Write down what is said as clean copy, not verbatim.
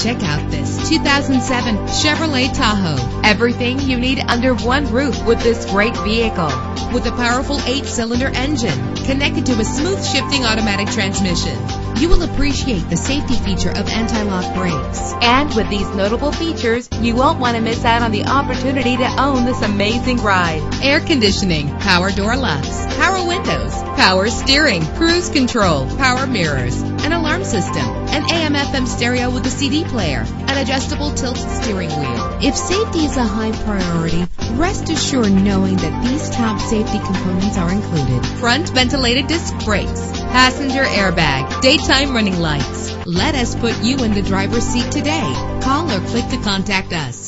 Check out this 2007 Chevrolet Tahoe. Everything you need under one roof with this great vehicle. With a powerful 8-cylinder engine connected to a smooth shifting automatic transmission, you will appreciate the safety feature of anti-lock brakes. And with these notable features, you won't want to miss out on the opportunity to own this amazing ride. Air conditioning, power door locks, power windows, power steering, cruise control, power mirrors, an alarm system, an AM/FM stereo with a CD player, an adjustable tilt steering wheel. If safety is a high priority, rest assured knowing that these top safety components are included. Front ventilated disc brakes, passenger airbag, daytime running lights. Let us put you in the driver's seat today. Call or click to contact us.